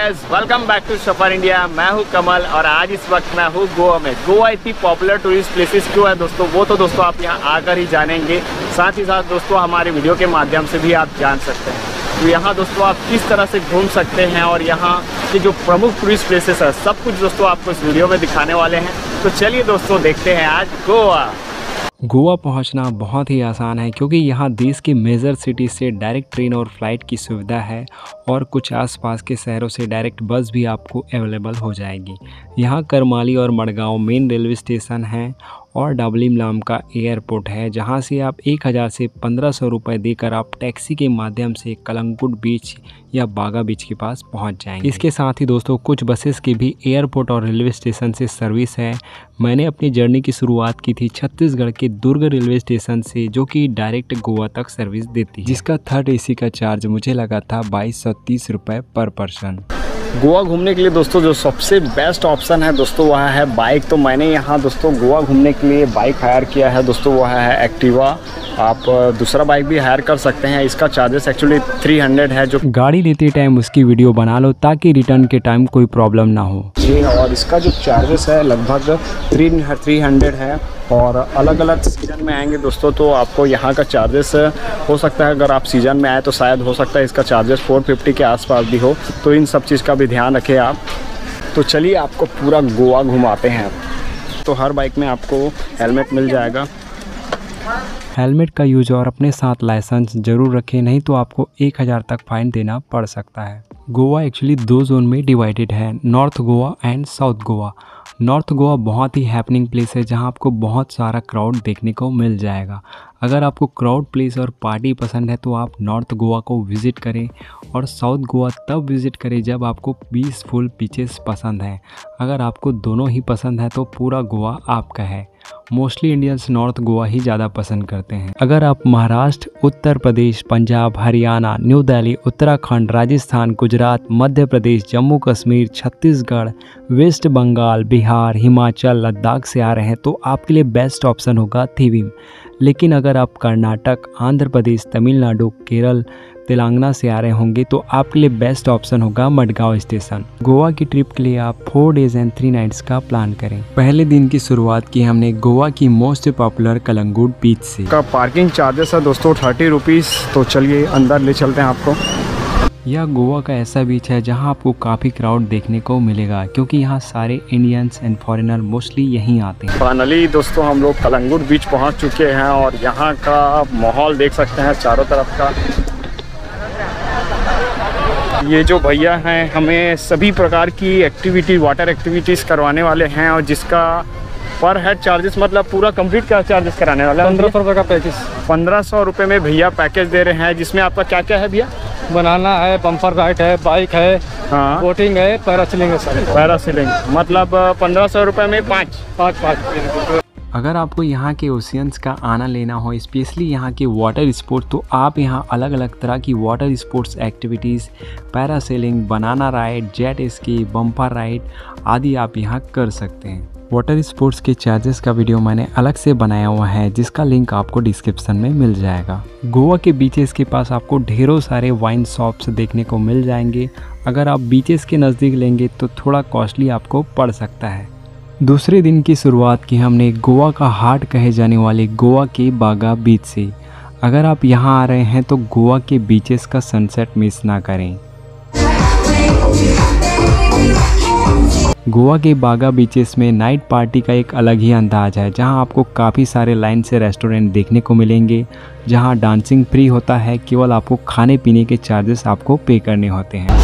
Guys, welcome back to Safar India. मैं हूं कमल और आज इस वक्त मैं हूं गोवा में। गोवा इतनी पॉपुलर टूरिस्ट प्लेसेस क्यों है दोस्तों, वो तो दोस्तों आप यहां आकर ही जानेंगे। साथ ही साथ दोस्तों हमारे वीडियो के माध्यम से भी आप जान सकते हैं तो यहाँ दोस्तों आप किस तरह से घूम सकते हैं और यहाँ के जो प्रमुख टूरिस्ट प्लेसेस है सब कुछ दोस्तों आपको इस वीडियो में दिखाने वाले हैं। तो चलिए दोस्तों देखते हैं आज गोवा। गोवा पहुंचना बहुत ही आसान है क्योंकि यहाँ देश के मेजर सिटी से डायरेक्ट ट्रेन और फ्लाइट की सुविधा है और कुछ आसपास के शहरों से डायरेक्ट बस भी आपको अवेलेबल हो जाएगी। यहाँ करमाली और मडगांव मेन रेलवे स्टेशन हैं और डाबलिमलाम का एयरपोर्ट है जहाँ से आप 1000 से 1500 रुपये देकर आप टैक्सी के माध्यम से कलंगुट बीच या बागा बीच के पास पहुँच जाएंगे। इसके साथ ही दोस्तों कुछ बसेस की भी एयरपोर्ट और रेलवे स्टेशन से सर्विस है। मैंने अपनी जर्नी की शुरुआत की थी छत्तीसगढ़ के दुर्ग रेलवे स्टेशन से जो कि डायरेक्ट गोवा तक सर्विस देती है, जिसका थर्ड एसी का चार्ज मुझे लगा था 2230 रुपये पर पर्सन। गोवा घूमने के लिए दोस्तों जो सबसे बेस्ट ऑप्शन है दोस्तों वह है बाइक। तो मैंने यहाँ दोस्तों गोवा घूमने के लिए बाइक हायर किया है दोस्तों, वह है एक्टिवा। आप दूसरा बाइक भी हायर कर सकते हैं। इसका चार्जेस एक्चुअली 300 है। जो गाड़ी लेते टाइम उसकी वीडियो बना लो ताकि रिटर्न के टाइम कोई प्रॉब्लम ना हो जी। और इसका जो चार्जेस है लगभग 300 है और अलग अलग सीज़न में आएंगे दोस्तों तो आपको यहाँ का चार्जेस हो सकता है, अगर आप सीज़न में आए तो शायद हो सकता है इसका चार्जेस 450 के आसपास भी हो। तो इन सब चीज़ का भी ध्यान रखें आप। तो चलिए आपको पूरा गोवा घुमाते हैं। तो हर बाइक में आपको हेलमेट मिल जाएगा। हेलमेट का यूज और अपने साथ लाइसेंस जरूर रखें, नहीं तो आपको 1000 तक फाइन देना पड़ सकता है। गोवा एक्चुअली 2 जोन में डिवाइडेड है, north Goa and south Goa. North Goa बहुत ही हैपनिंग प्लेस है जहां आपको बहुत सारा क्राउड देखने को मिल जाएगा। अगर आपको क्राउड प्लेस और पार्टी पसंद है तो आप नॉर्थ गोवा को विज़िट करें और साउथ गोवा तब विज़िट करें जब आपको पीसफुल बीचेस पसंद हैं। अगर आपको दोनों ही पसंद है तो पूरा गोवा आपका है। मोस्टली इंडियंस नॉर्थ गोवा ही ज़्यादा पसंद करते हैं। अगर आप महाराष्ट्र, उत्तर प्रदेश, पंजाब, हरियाणा, न्यू दिल्ली, उत्तराखंड, राजस्थान, गुजरात, मध्य प्रदेश, जम्मू कश्मीर, छत्तीसगढ़, वेस्ट बंगाल, बिहार, हिमाचल, लद्दाख से आ रहे हैं तो आपके लिए बेस्ट ऑप्शन होगा थिविम। लेकिन अगर आप कर्नाटक, आंध्र प्रदेश, तमिलनाडु, केरल, तेलंगाना से आ रहे होंगे तो आपके लिए बेस्ट ऑप्शन होगा मडगांव स्टेशन। गोवा की ट्रिप के लिए आप 4 डेज एंड 3 नाइट्स का प्लान करें। पहले दिन की शुरुआत की हमने गोवा की मोस्ट पॉपुलर कलंगुट बीच से। का पार्किंग चार्जेस है दोस्तों 30 रुपीज़। तो चलिए अंदर ले चलते हैं आपको। यह गोवा का ऐसा बीच है जहां आपको काफ़ी क्राउड देखने को मिलेगा क्योंकि यहाँ सारे इंडियंस एंड फॉरेनर मोस्टली यहीं आते हैं। फाइनली दोस्तों हम लोग कलंगुट बीच पहुंच चुके हैं और यहाँ का माहौल देख सकते हैं चारों तरफ का। ये जो भैया हैं हमें सभी प्रकार की एक्टिविटी, वाटर एक्टिविटीज़ करवाने वाले हैं और जिसका पर हेड चार्जेस मतलब पूरा कंप्लीट का चार्जेस कराने वाला है 1500 रुपये का पैकेज। 1500 रुपये में भैया पैकेज दे रहे हैं, जिसमें आपका क्या क्या है भैया? बनाना है, बम्पर राइड है, बाइक है, हाँ, बोटिंग है, पैरासीलिंग है सर। पैरासीलिंग मतलब 1500 रुपये में 5। अगर आपको यहाँ के ओशियंस का आनंद लेना हो, स्पेशली यहाँ के वाटर स्पोर्ट्स, तो आप यहाँ अलग अलग तरह की water sports activities, parasailing, banana ride, jet ski, bumper ride आदि आप यहाँ कर सकते हैं। वाटर स्पोर्ट्स के चार्जेस का वीडियो मैंने अलग से बनाया हुआ है जिसका लिंक आपको डिस्क्रिप्शन में मिल जाएगा। गोवा के बीचेस के पास आपको ढेरों सारे वाइन शॉप्स देखने को मिल जाएंगे। अगर आप बीचेस के नज़दीक लेंगे तो थोड़ा कॉस्टली आपको पड़ सकता है। दूसरे दिन की शुरुआत की हमने गोवा का हार्ट कहे जाने वाले गोवा के बागा बीच से। अगर आप यहाँ आ रहे हैं तो गोवा के बीचेस का सनसेट मिस ना करें। गोवा के बागा बीचेस में नाइट पार्टी का एक अलग ही अंदाज है जहां आपको काफ़ी सारे लाइन से रेस्टोरेंट देखने को मिलेंगे जहां डांसिंग फ्री होता है, केवल आपको खाने पीने के चार्जेस आपको पे करने होते हैं।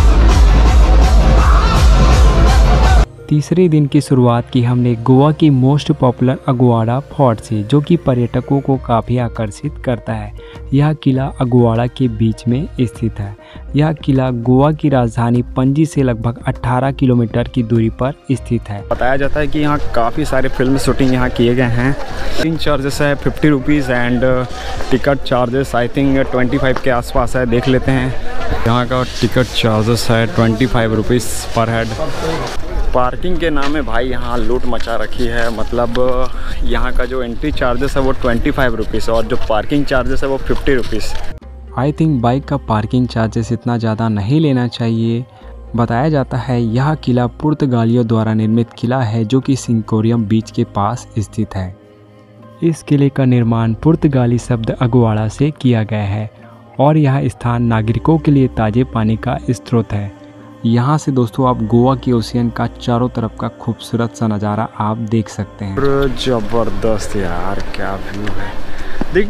तीसरे दिन की शुरुआत की हमने गोवा की मोस्ट पॉपुलर अगुआड़ा फोर्ट से जो कि पर्यटकों को काफ़ी आकर्षित करता है। यह किला अगुआड़ा के बीच में स्थित है। यह किला गोवा की राजधानी पणजी से लगभग 18 किलोमीटर की दूरी पर स्थित है। बताया जाता है कि यहाँ काफ़ी सारे फिल्म शूटिंग यहाँ किए गए हैं। टिकट चार्जेस है 50 rupees and ticket charges I think 25 के आसपास है। देख लेते हैं। यहाँ का टिकट चार्जेस है 25 रुपीज़ पर हेड। पार्किंग के नाम में भाई यहाँ लूट मचा रखी है। मतलब यहाँ का जो एंट्री चार्जेस है वो 25 रुपीज़ और जो पार्किंग चार्जेस है वो 50 रुपीज़। आई थिंक बाइक का पार्किंग चार्जेस इतना ज़्यादा नहीं लेना चाहिए। बताया जाता है यह किला पुर्तगालियों द्वारा निर्मित किला है जो कि सिंकोरियम बीच के पास स्थित है। इस किले का निर्माण पुर्तगाली शब्द अगुआड़ा से किया गया है और यह स्थान नागरिकों के लिए ताजे पानी का स्रोत है। यहाँ से दोस्तों आप गोवा के ओशियन का चारों तरफ का खूबसूरत सा नज़ारा आप देख सकते हैं। जबरदस्त यार, क्या व्यू है। देख,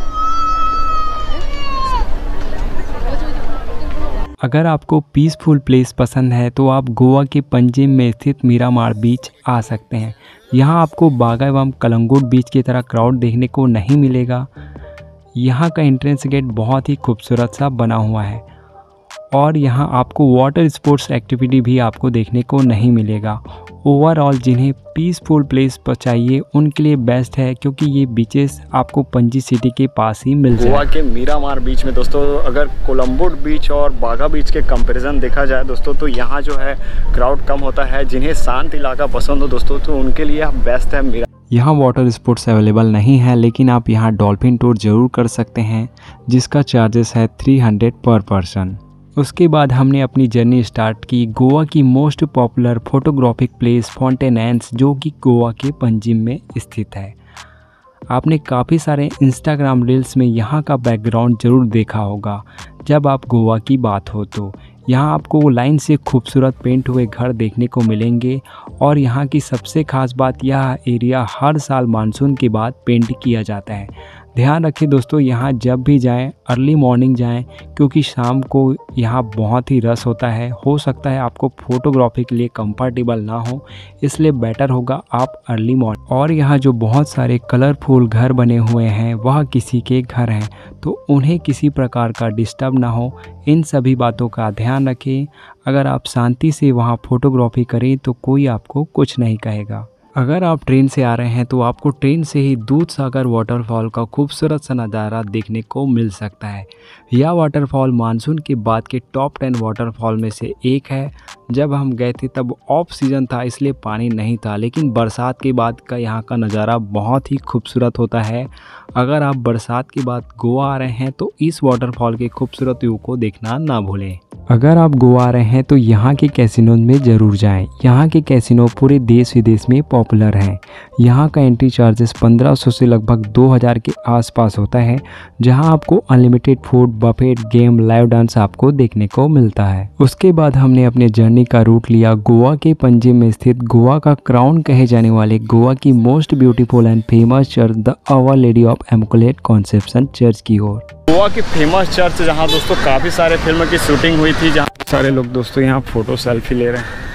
अगर आपको पीसफुल प्लेस पसंद है तो आप गोवा के पंजिम में स्थित मीरामार बीच आ सकते हैं। यहाँ आपको बागा एवं कलंगुट बीच की तरह क्राउड देखने को नहीं मिलेगा। यहाँ का एंट्रेंस गेट बहुत ही खूबसूरत सा बना हुआ है और यहाँ आपको वाटर स्पोर्ट्स एक्टिविटी भी आपको देखने को नहीं मिलेगा। ओवरऑल जिन्हें पीसफुल प्लेस पर चाहिए उनके लिए बेस्ट है, क्योंकि ये बीचेस आपको पणजी सिटी के पास ही मिल जाए। गोवा के मीरामार बीच में दोस्तों अगर कोलंबोट बीच और बागा बीच के कंपैरिजन देखा जाए दोस्तों, तो यहाँ जो है क्राउड कम होता है। जिन्हें शांत इलाका पसंद हो दोस्तों तो उनके लिए बेस्ट है मीरा। यहाँ वाटर स्पोर्ट्स अवेलेबल नहीं है, लेकिन आप यहाँ डॉल्फिन टूर जरूर कर सकते हैं जिसका चार्जेस है 300 पर पर्सन। उसके बाद हमने अपनी जर्नी स्टार्ट की गोवा की most popular photographic place fountains, जो कि गोवा के पंजिम में स्थित है। आपने काफ़ी सारे इंस्टाग्राम रील्स में यहाँ का बैकग्राउंड ज़रूर देखा होगा। जब आप गोवा की बात हो तो यहाँ आपको लाइन से खूबसूरत पेंट हुए घर देखने को मिलेंगे और यहाँ की सबसे खास बात यह एरिया हर साल मानसून के बाद पेंट किया जाता है। ध्यान रखें दोस्तों, यहाँ जब भी जाएं अर्ली मॉर्निंग जाएं, क्योंकि शाम को यहाँ बहुत ही रश होता है। हो सकता है आपको फोटोग्राफी के लिए कंफर्टेबल ना हो, इसलिए बेटर होगा आप अर्ली मॉर्निंग। और यहाँ जो बहुत सारे कलरफुल घर बने हुए हैं वह किसी के घर हैं, तो उन्हें किसी प्रकार का डिस्टर्ब ना हो, इन सभी बातों का ध्यान रखें। अगर आप शांति से वहाँ फोटोग्राफी करें तो कोई आपको कुछ नहीं कहेगा। अगर आप ट्रेन से आ रहे हैं तो आपको ट्रेन से ही दूधसागर वाटरफॉल का खूबसूरत सा नज़ारा देखने को मिल सकता है। यह वाटरफॉल मानसून के बाद के टॉप 10 वाटरफॉल में से एक है। जब हम गए थे तब ऑफ सीज़न था, इसलिए पानी नहीं था, लेकिन बरसात के बाद का यहाँ का नज़ारा बहुत ही खूबसूरत होता है। अगर आप बरसात के बाद गोवा आ रहे हैं तो इस वाटरफॉल के खूबसूरत व्यू को देखना ना भूलें। अगर आप गोवा आ रहे हैं तो यहाँ के कैसीनो में ज़रूर जाएं। यहाँ के कैसीनो पूरे देश विदेश में पॉपुलर हैं। यहाँ का एंट्री चार्जेस 1500 से लगभग 2000 के आसपास होता है, जहाँ आपको unlimited food, buffet, game, live dance आपको देखने को मिलता है। उसके बाद हमने अपने जर्नी का रूट लिया गोवा के पंजिम में स्थित गोवा का क्राउन कहे जाने वाले गोवा की most beautiful and famous church the our lady of immaculate conception church की ओर। गोवा की फेमस चर्च जहाँ दोस्तों काफ़ी सारे फिल्म की शूटिंग हुई थी, जहाँ सारे लोग दोस्तों यहाँ फ़ोटो सेल्फी ले रहे हैं।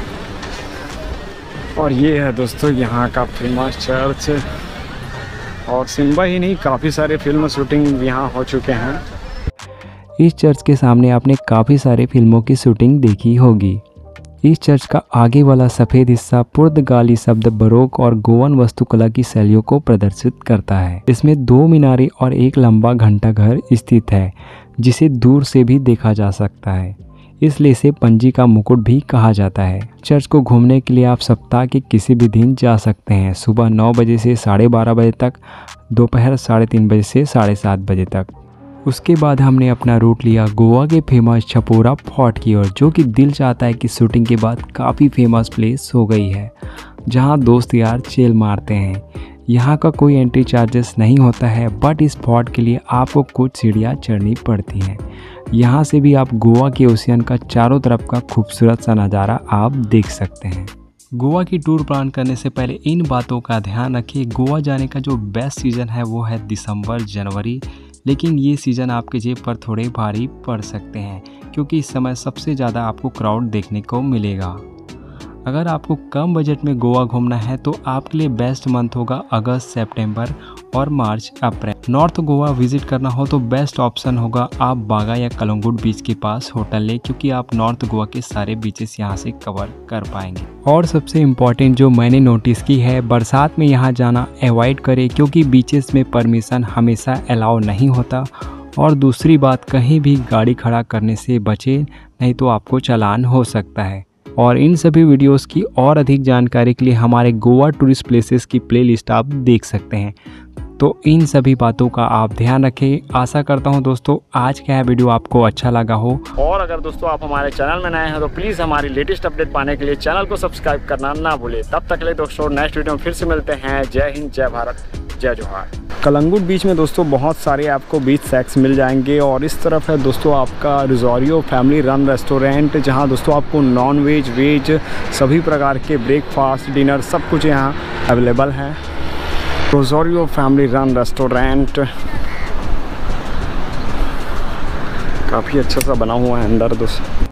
और ये है दोस्तों यहाँ का फेमस चर्च। और सिम्बा ही नहीं, काफ़ी सारे फिल्म शूटिंग यहाँ हो चुके हैं। इस चर्च के सामने आपने काफ़ी सारे फिल्मों की शूटिंग देखी होगी। इस चर्च का आगे वाला सफ़ेद हिस्सा पुर्तगाली शब्द बरोक और गोवन वास्तुकला की शैलियों को प्रदर्शित करता है। इसमें 2 मीनारें और एक लंबा घंटाघर स्थित है, जिसे दूर से भी देखा जा सकता है, इसलिए इसे पणजी का मुकुट भी कहा जाता है। चर्च को घूमने के लिए आप सप्ताह के किसी भी दिन जा सकते हैं, सुबह 9 बजे से 12:30 बजे तक, दोपहर 3:30 बजे से 7:30 बजे तक। उसके बाद हमने अपना रूट लिया गोवा के फेमस छपोरा फोर्ट की ओर, जो कि दिल चाहता है कि शूटिंग के बाद काफ़ी फेमस प्लेस हो गई है, जहां दोस्त यार चिल मारते हैं। यहाँ का कोई एंट्री चार्जेस नहीं होता है, बट इस फोर्ट के लिए आपको कुछ सीढ़ियाँ चढ़नी पड़ती हैं। यहाँ से भी आप गोवा के ओशियन का चारों तरफ का खूबसूरत सा नज़ारा आप देख सकते हैं। गोवा की टूर प्लान करने से पहले इन बातों का ध्यान रखिए। गोवा जाने का जो बेस्ट सीज़न है वो है दिसंबर जनवरी, लेकिन ये सीज़न आपके जेब पर थोड़े भारी पड़ सकते हैं, क्योंकि इस समय सबसे ज़्यादा आपको क्राउड देखने को मिलेगा। अगर आपको कम बजट में गोवा घूमना है तो आपके लिए बेस्ट मंथ होगा अगस्त, सितंबर और मार्च, अप्रैल। नॉर्थ गोवा विजिट करना हो तो बेस्ट ऑप्शन होगा आप बागा या कलंगुट बीच के पास होटल लें, क्योंकि आप नॉर्थ गोवा के सारे बीचेस यहाँ से कवर कर पाएंगे। और सबसे इम्पॉर्टेंट जो मैंने नोटिस की है, बरसात में यहाँ जाना अवॉइड करें, क्योंकि बीचेस में परमिशन हमेशा अलाउ नहीं होता। और दूसरी बात, कहीं भी गाड़ी खड़ा करने से बचें, नहीं तो आपको चालान हो सकता है। और इन सभी वीडियोस की और अधिक जानकारी के लिए हमारे गोवा टूरिस्ट प्लेसेस की प्लेलिस्ट आप देख सकते हैं। तो इन सभी बातों का आप ध्यान रखें। आशा करता हूँ दोस्तों आज का यह वीडियो आपको अच्छा लगा हो। और अगर दोस्तों आप हमारे चैनल में नए हैं तो प्लीज़ हमारी लेटेस्ट अपडेट पाने के लिए चैनल को सब्सक्राइब करना ना भूलें। तब तक के लिए दोस्तों नेक्स्ट वीडियो में फिर से मिलते हैं। जय हिंद, जय भारत, जय जोहार। कलंगुट बीच में दोस्तों बहुत सारे आपको बीच सेक्स मिल जाएंगे और इस तरफ है दोस्तों आपका रिजोरियो फैमिली रन रेस्टोरेंट, जहां दोस्तों आपको नॉन वेज वेज सभी प्रकार के ब्रेकफास्ट डिनर सब कुछ यहां अवेलेबल है। रिजोरियो फैमिली रन रेस्टोरेंट काफ़ी अच्छा सा बना हुआ है अंदर दोस्तों।